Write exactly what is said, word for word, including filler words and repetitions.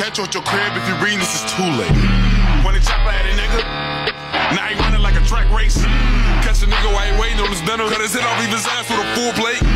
metro at your crib. If you reading this, it's too late. When they chopper at a nigga, now he running like a track race. Catch a nigga while he waiting on his dinner. Cut his head off, leave his ass with a full plate.